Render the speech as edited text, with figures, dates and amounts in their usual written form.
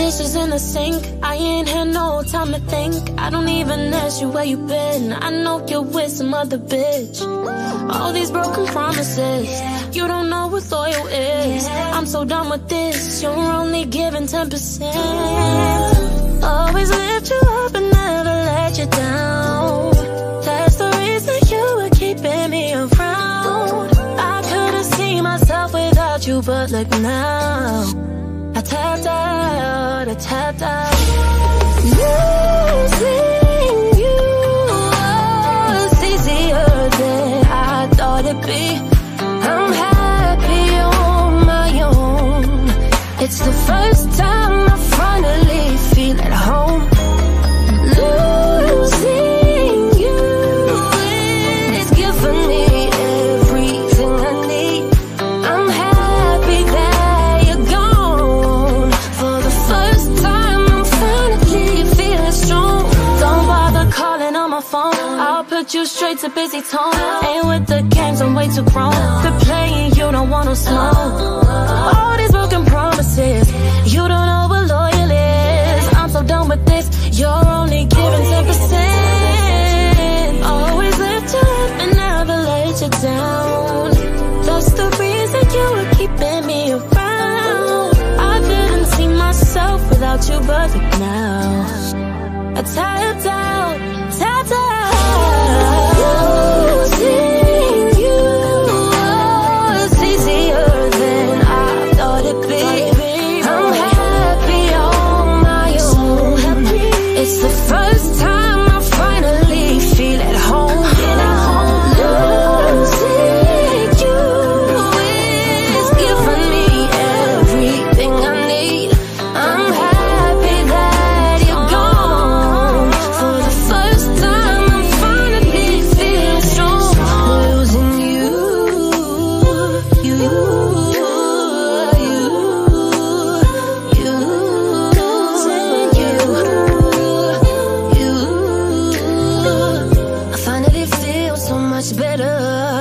dishes in the sink, I ain't had no time to think. I don't even ask you where you been. I know you're with some other bitch. All these broken promises, you don't know what loyal is. I'm so done with this, you're only giving 10%. Always lift you up and never let you down. That's the reason you were keeping me around. I could've seen myself without you, but look now, I tapped out, I tapped out. Losing you was easier than I thought it'd be. I'm happy on my own. It's the first time I finally feel at home. Losing you is giving me everything I need. I'm happy that you're gone. For the first time I'm finally feeling strong. Don't bother calling on my phone, I'll put you straight to busy tone. Ain't with the games, I'm way too grown. Quit playing, you don't want no smoke. All these broken promises, you don't know what loyal is. I'm so done with this, you're only giving 10%. Always lift you up and never let you down. That's the reason you were keeping me around. I couldn't see myself without you, but look now, I tapped out, tapped out. Losing you was easier than I thought it'd be. I'm happy on my own. It's the first time I finally feel at home. Losing you is giving me everything I need. I'm happy that you're gone. For the first time I'm finally feeling strong. Losing you, I finally feel so much better.